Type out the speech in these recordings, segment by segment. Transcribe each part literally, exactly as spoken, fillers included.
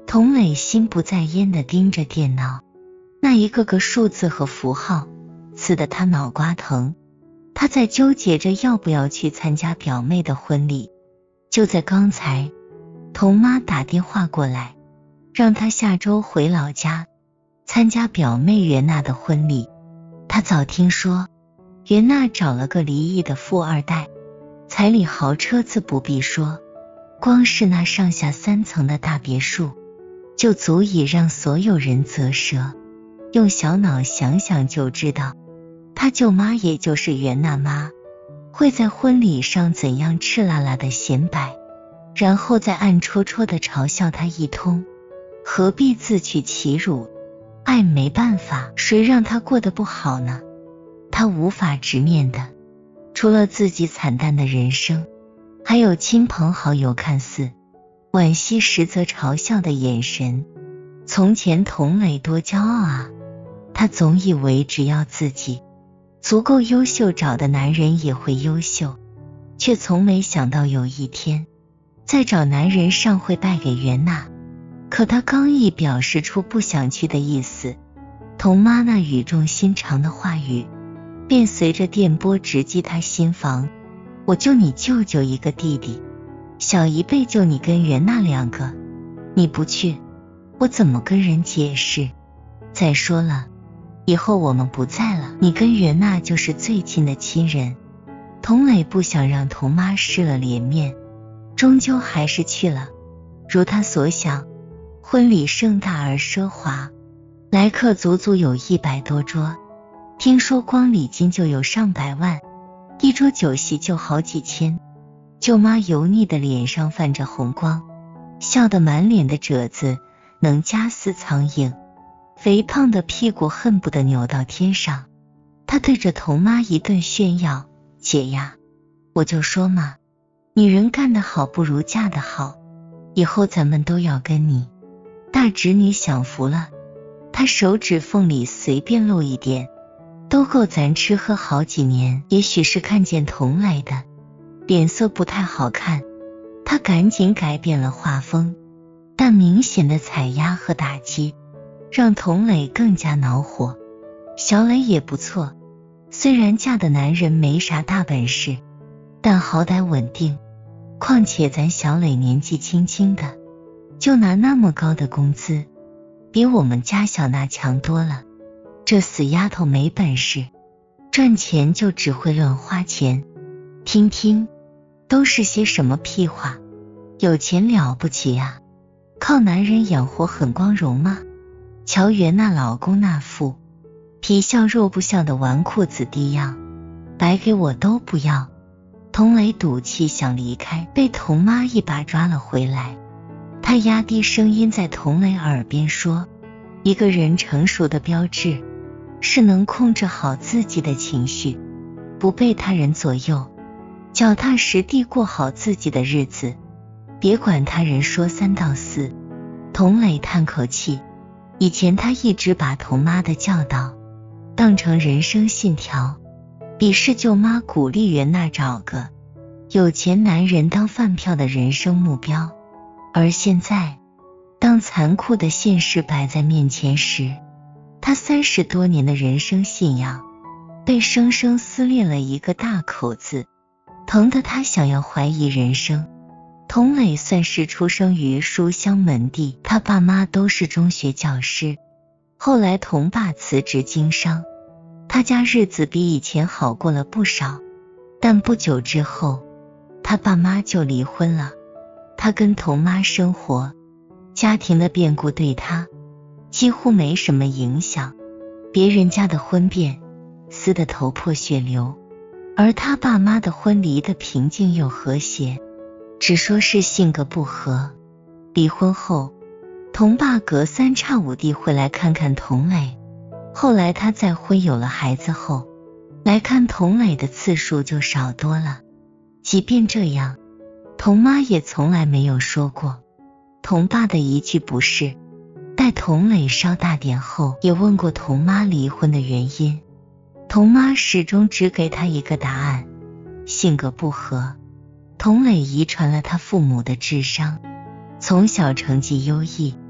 童磊心不在焉地盯着电脑，那一个个数字和符号刺得他脑瓜疼。他在纠结着要不要去参加表妹的婚礼。就在刚才，童妈打电话过来，让他下周回老家参加表妹袁娜的婚礼。他早听说袁娜找了个离异的富二代，彩礼豪车自不必说，光是那上下三层的大别墅就足以让所有人啧舌。用小脑想想就知道，他舅妈也就是袁娜妈会在婚礼上怎样赤辣辣的显摆，然后再暗戳戳地嘲笑他一通，何必自取其辱？爱没办法，谁让他过得不好呢？他无法直面的，除了自己惨淡的人生，还有亲朋好友看似惋惜实则嘲笑的眼神。从前童磊多骄傲啊，他总以为只要自己足够优秀，找的男人也会优秀，却从没想到有一天再找男人上会败给袁娜。可他刚一表示出不想去的意思，童妈那语重心长的话语便随着电波直击他心房。我就你舅舅一个弟弟，小一辈就你跟袁娜两个，你不去我怎么跟人解释？再说了，以后我们不在了，你跟袁娜就是最亲的亲人。童磊不想让童妈失了脸面，终究还是去了。如他所想，婚礼盛大而奢华，来客足足有一百多桌，听说光礼金就有上百万，一桌酒席就好几千。舅妈油腻的脸上泛着红光，笑得满脸的褶子能夹死苍蝇，肥胖的屁股恨不得扭到天上。他对着童妈一顿炫耀，姐呀，我就说嘛，女人干得好不如嫁得好，以后咱们都要跟你大侄女享福了。他手指缝里随便露一点，都够咱吃喝好几年。也许是看见童磊的脸色不太好看，他赶紧改变了画风，但明显的踩压和打击让童磊更加恼火。小磊也不错，虽然嫁的男人没啥大本事，但好歹稳定，况且咱小磊年纪轻轻的就拿那么高的工资，比我们家小娜强多了。这死丫头没本事，赚钱就只会乱花钱。听听，都是些什么屁话？有钱了不起呀？靠男人养活很光荣吗？乔袁娜老公那副皮笑肉不笑的纨绔子弟样，白给我都不要。童磊赌气想离开，被童妈一把抓了回来。他压低声音在童磊耳边说，一个人成熟的标志是能控制好自己的情绪，不被他人左右，脚踏实地过好自己的日子，别管他人说三道四。童磊叹口气，以前他一直把童妈的教导当成人生信条，鄙视舅妈鼓励袁娜找个有钱男人当饭票的人生目标。而现在，当残酷的现实摆在面前时，他三十多年的人生信仰被生生撕裂了一个大口子，疼得他想要怀疑人生。童磊算是出生于书香门第，他爸妈都是中学教师，后来童爸辞职经商，他家日子比以前好过了不少。但不久之后，他爸妈就离婚了。他跟童妈生活，家庭的变故对他几乎没什么影响，别人家的婚变撕得头破血流，而他爸妈的婚离得平静又和谐，只说是性格不合。离婚后，童爸隔三差五地会来看看童磊，后来他再婚有了孩子后，来看童磊的次数就少多了。即便这样，童妈也从来没有说过童爸的一句不是。待童磊稍大点后，也问过童妈离婚的原因，童妈始终只给他一个答案，性格不合。童磊遗传了他父母的智商，从小成绩优异，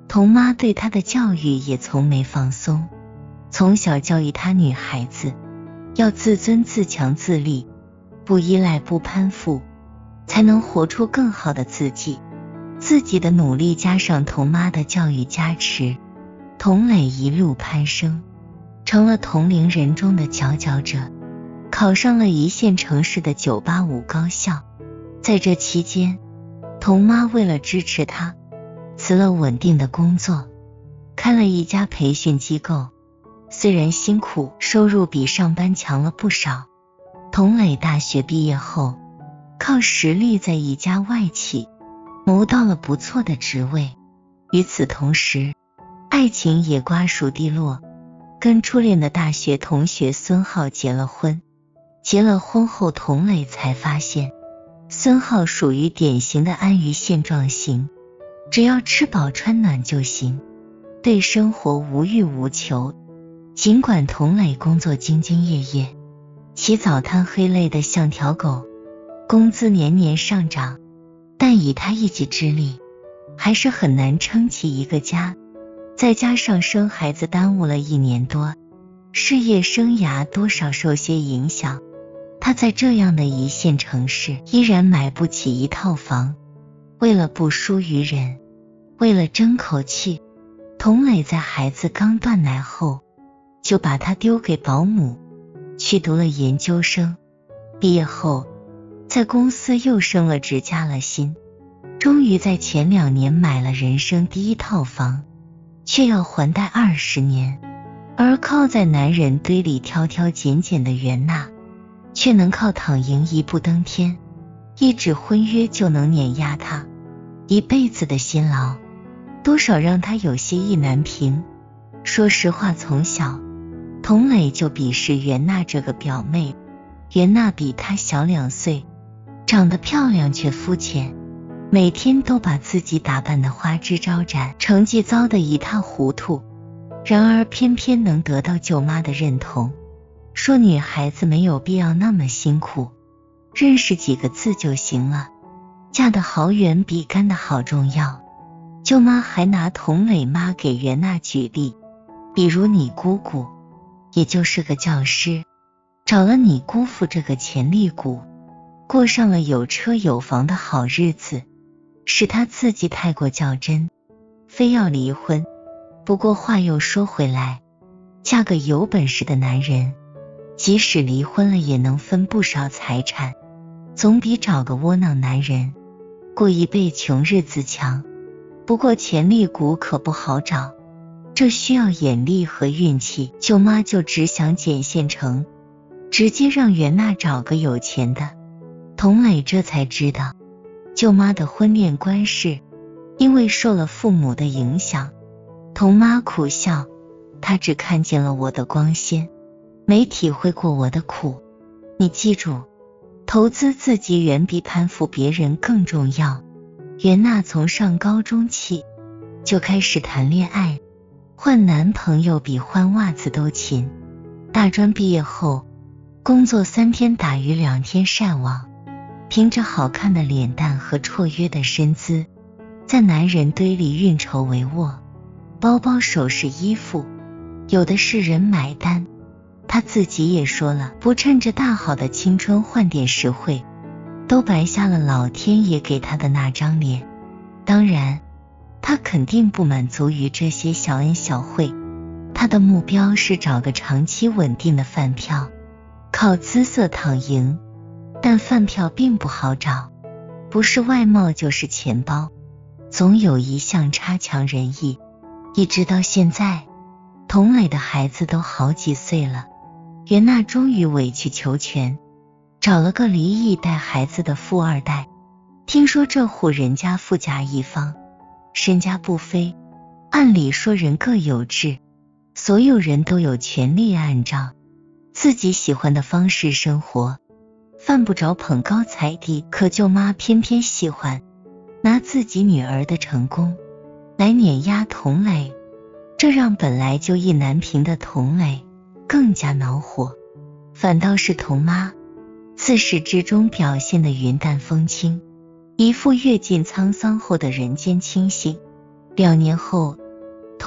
童妈对她的教育也从没放松，从小教育她女孩子要自尊自强自立，不依赖不攀附，才能活出更好的自己。自己的努力加上童妈的教育加持，童磊一路攀升，成了同龄人中的佼佼者，考上了一线城市的九八五高校。在这期间，童妈为了支持他，辞了稳定的工作，开了一家培训机构。虽然辛苦，收入比上班强了不少。童磊大学毕业后，靠实力在一家外企谋到了不错的职位。与此同时，爱情也瓜熟蒂落，跟初恋的大学同学孙浩结了婚。结了婚后，童磊才发现孙浩属于典型的安于现状型，只要吃饱穿暖就行，对生活无欲无求。尽管童磊工作兢兢业业，起早贪黑累得像条狗，工资年年上涨，但以他一己之力，还是很难撑起一个家。再加上生孩子耽误了一年多，事业生涯多少受些影响。他在这样的一线城市依然买不起一套房。为了不输于人，为了争口气，童磊在孩子刚断奶后就把他丢给保姆，去读了研究生。毕业后在公司又升了职加了薪，终于在前两年买了人生第一套房，却要还贷二十年。而靠在男人堆里挑挑拣拣的袁娜，却能靠躺赢一步登天，一纸婚约就能碾压他。一辈子的辛劳，多少让他有些意难平。说实话，从小童磊就鄙视袁娜这个表妹。袁娜比他小两岁，长得漂亮却肤浅，每天都把自己打扮得花枝招展，成绩糟得一塌糊涂。然而偏偏能得到舅妈的认同，说女孩子没有必要那么辛苦，认识几个字就行了，嫁得好远比干得好重要。舅妈还拿童磊妈给袁娜举例，比如你姑姑也就是个教师，找了你姑父这个潜力股，过上了有车有房的好日子，是他自己太过较真，非要离婚。不过话又说回来，嫁个有本事的男人，即使离婚了也能分不少财产，总比找个窝囊男人过一辈穷日子强。不过潜力股可不好找，这需要眼力和运气。舅妈就只想捡现成，直接让袁娜找个有钱的。童磊这才知道，舅妈的婚恋观是因为受了父母的影响。童妈苦笑，她只看见了我的光鲜，没体会过我的苦。你记住，投资自己远比攀附别人更重要。袁娜从上高中起就开始谈恋爱，换男朋友比换袜子都勤。大专毕业后，工作三天打鱼两天晒网，凭着好看的脸蛋和绰约的身姿，在男人堆里运筹帷幄。包包首饰衣服有的是人买单，他自己也说了，不趁着大好的青春换点实惠，都白瞎了老天爷给他的那张脸。当然他肯定不满足于这些小恩小惠，他的目标是找个长期稳定的饭票，靠姿色躺赢。但饭票并不好找，不是外貌就是钱包，总有一项差强人意。一直到现在，童磊的孩子都好几岁了，袁娜终于委曲求全，找了个离异带孩子的富二代。听说这户人家富甲一方，身家不菲，按理说人各有志，所有人都有权利按照自己喜欢的方式生活，犯不着捧高踩低。可舅妈偏偏喜欢拿自己女儿的成功来碾压童磊，这让本来就意难平的童磊更加恼火。反倒是童妈自始至终表现得云淡风轻，一副阅尽沧桑后的人间清醒。两年后，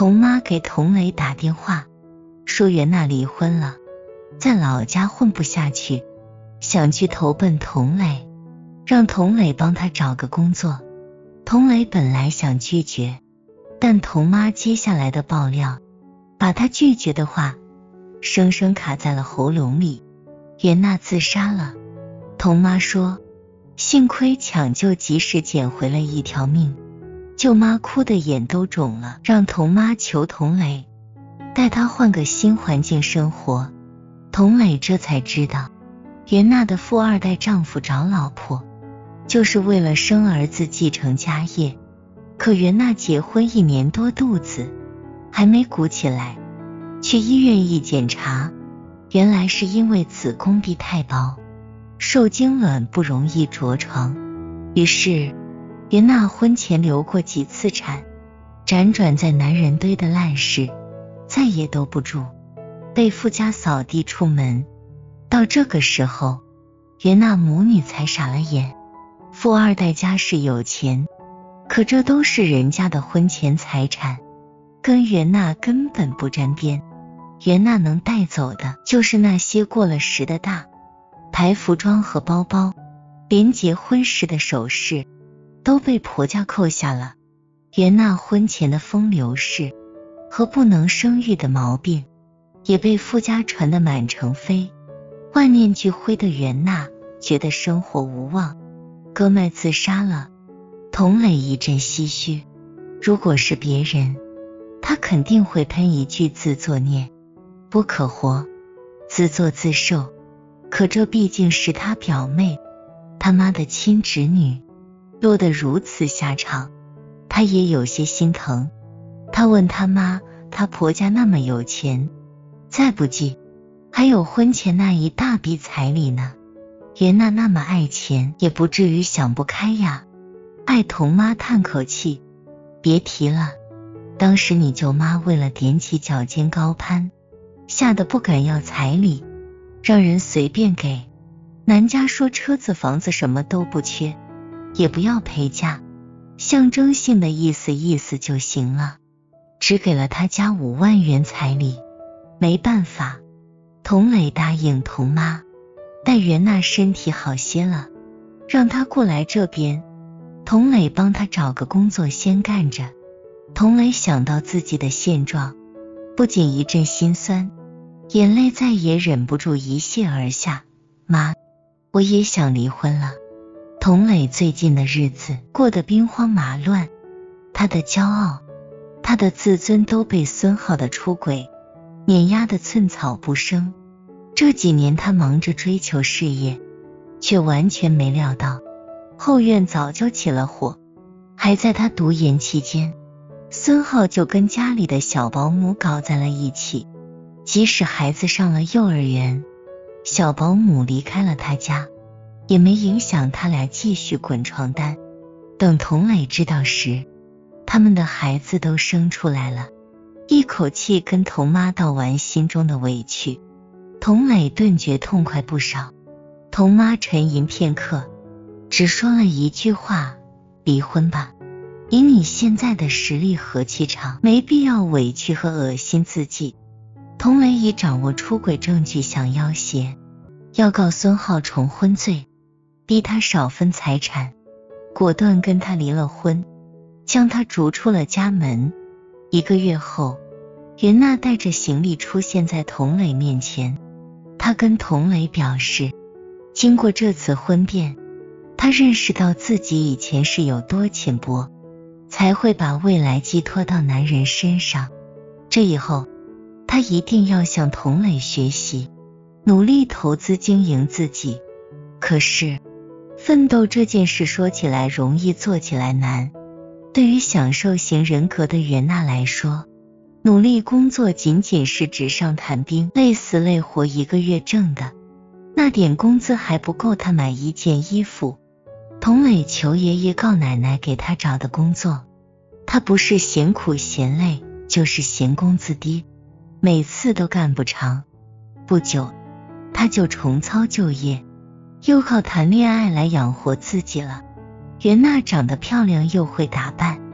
童妈给童磊打电话，说袁娜离婚了，在老家混不下去，想去投奔童磊，让童磊帮他找个工作。童磊本来想拒绝，但童妈接下来的爆料把他拒绝的话生生卡在了喉咙里。袁娜自杀了，童妈说幸亏抢救及时捡回了一条命。舅妈哭得眼都肿了，让童妈求童磊带她换个新环境生活。童磊这才知道，袁娜的富二代丈夫找老婆就是为了生儿子继承家业，可袁娜结婚一年多，肚子还没鼓起来，去医院一检查，原来是因为子宫壁太薄，受精卵不容易着床。于是袁娜婚前流过几次产，辗转在男人堆的烂事再也兜不住，被夫家扫地出门。到这个时候，袁娜母女才傻了眼。富二代家世有钱，可这都是人家的婚前财产，跟袁娜根本不沾边。袁娜能带走的就是那些过了时的大牌服装和包包，连结婚时的首饰都被婆家扣下了。袁娜婚前的风流事和不能生育的毛病也被夫家传得满城飞。万念俱灰的袁娜觉得生活无望，割脉自杀了。童磊一阵唏嘘，如果是别人，他肯定会喷一句自作孽不可活，自作自受。可这毕竟是他表妹，他妈的亲侄女，落得如此下场，他也有些心疼。他问他妈，他婆家那么有钱，再不济还有婚前那一大笔彩礼呢。袁娜那么爱钱，也不至于想不开呀。爱童妈叹口气，别提了，当时你舅妈为了踮起脚尖高攀，吓得不敢要彩礼，让人随便给。男家说车子房子什么都不缺，也不要陪嫁，象征性的意思意思就行了，只给了他家五万元彩礼。没办法，童磊答应童妈，待袁娜身体好些了，让她过来这边，童磊帮她找个工作先干着。童磊想到自己的现状，不仅一阵心酸，眼泪再也忍不住一泻而下。妈，我也想离婚了。童磊最近的日子过得兵荒马乱，他的骄傲，他的自尊都被孙浩的出轨碾压得寸草不生。这几年他忙着追求事业，却完全没料到后院早就起了火。还在他读研期间，孙浩就跟家里的小保姆搞在了一起。即使孩子上了幼儿园，小保姆离开了他家，也没影响他俩继续滚床单。等童磊知道时，他们的孩子都生出来了，一口气跟童妈道完心中的委屈，童磊顿觉痛快不少。童妈沉吟片刻，只说了一句话，离婚吧，以你现在的实力和气场，没必要委屈和恶心自己。童磊已掌握出轨证据，想要挟，要告孙浩重婚罪，逼他少分财产，果断跟他离了婚，将他逐出了家门。一个月后，袁娜带着行李出现在童磊面前，她跟童磊表示，经过这次婚变，她认识到自己以前是有多浅薄，才会把未来寄托到男人身上。这以后她一定要向童磊学习，努力投资经营自己。可是奋斗这件事说起来容易，做起来难。对于享受型人格的袁娜来说，努力工作仅仅是纸上谈兵，累死累活一个月挣的那点工资还不够她买一件衣服。童磊求爷爷告奶奶给他找的工作，他不是嫌苦嫌累，就是嫌工资低，每次都干不长。不久他就重操旧业，又靠谈恋爱来养活自己了。袁娜长得漂亮又会打扮，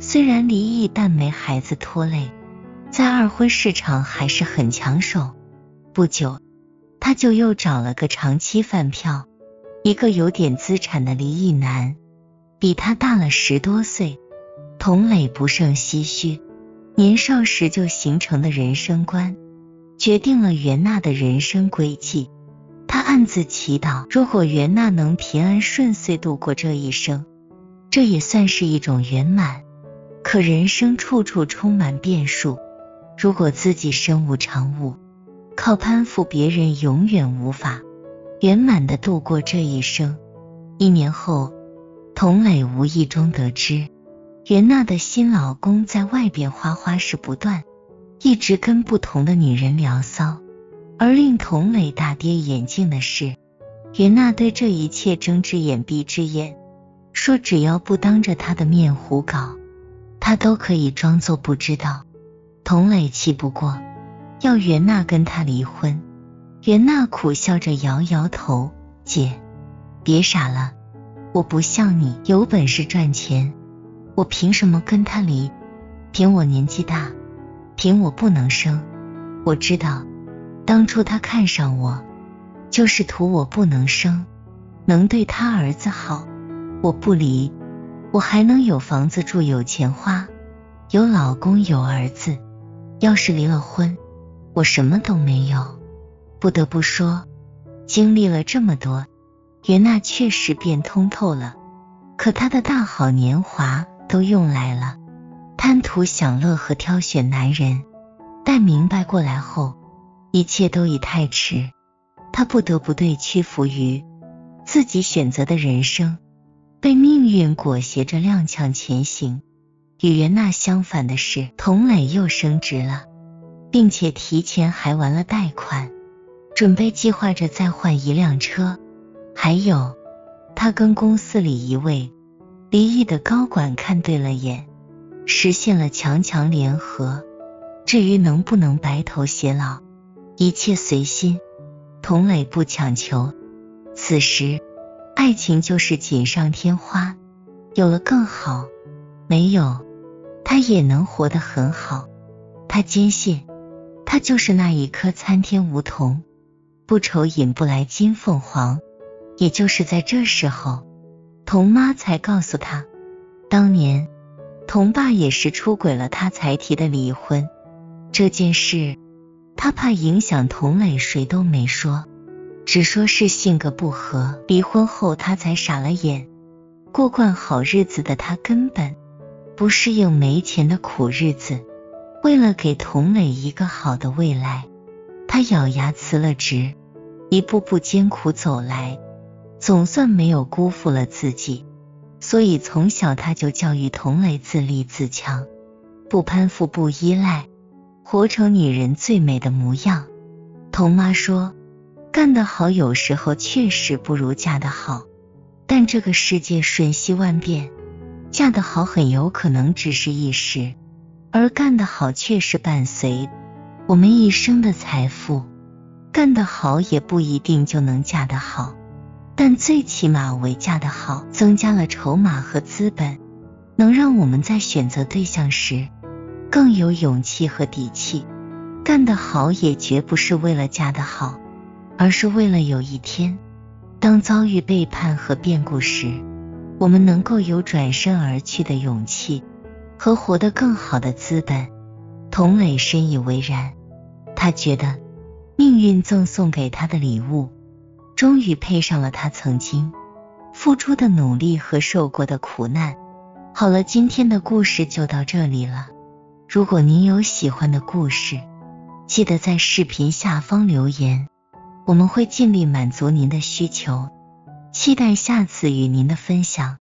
虽然离异，但没孩子拖累，在二婚市场还是很抢手。不久，他就又找了个长期饭票，一个有点资产的离异男，比他大了十多岁。童磊不胜唏嘘，年少时就形成的人生观，决定了袁娜的人生轨迹。他暗自祈祷，如果袁娜能平安顺遂度过这一生，这也算是一种圆满。可人生处处充满变数，如果自己身无长物，靠攀附别人永远无法圆满地度过这一生。一年后，童磊无意中得知，袁娜的新老公在外边花花事不断，一直跟不同的女人聊骚。而令童磊大跌眼镜的是，袁娜对这一切睁只眼闭只眼，说只要不当着他的面胡搞，他都可以装作不知道。童磊气不过，要袁娜跟他离婚。袁娜苦笑着摇摇头，姐，别傻了，我不像你有本事赚钱，我凭什么跟他离？凭我年纪大，凭我不能生。我知道当初他看上我，就是图我不能生，能对他儿子好。我不离，我还能有房子住，有钱花，有老公，有儿子。要是离了婚，我什么都没有。不得不说，经历了这么多，袁娜确实变通透了。可她的大好年华都用来了贪图享乐和挑选男人，待明白过来后，一切都已太迟。她不得不对屈服于自己选择的人生，被命运裹挟着踉跄前行。与袁娜相反的是，童磊又升职了，并且提前还完了贷款，准备计划着再换一辆车。还有，他跟公司里一位离异的高管看对了眼，实现了强强联合。至于能不能白头偕老，一切随心，童磊不强求。此时爱情就是锦上添花，有了更好，没有他也能活得很好。他坚信他就是那一颗参天梧桐，不愁引不来金凤凰。也就是在这时候，童妈才告诉他，当年童爸也是出轨了他才提的离婚。这件事他怕影响童磊，谁都没说，只说是性格不合，离婚后他才傻了眼。过惯好日子的他根本不适应没钱的苦日子，为了给童磊一个好的未来，他咬牙辞了职，一步步艰苦走来，总算没有辜负了自己。所以从小他就教育童磊自立自强，不攀附，不依赖，活成女人最美的模样。童妈说，干得好有时候确实不如嫁得好，但这个世界瞬息万变，嫁得好很有可能只是一时，而干得好却是伴随我们一生的财富。干得好也不一定就能嫁得好，但最起码为嫁得好增加了筹码和资本，能让我们在选择对象时更有勇气和底气。干得好也绝不是为了嫁得好，而是为了有一天当遭遇背叛和变故时，我们能够有转身而去的勇气和活得更好的资本。童磊深以为然，他觉得命运赠送给他的礼物终于配上了他曾经付出的努力和受过的苦难。好了，今天的故事就到这里了。如果您有喜欢的故事，记得在视频下方留言，我们会尽力满足您的需求。期待下次与您的分享。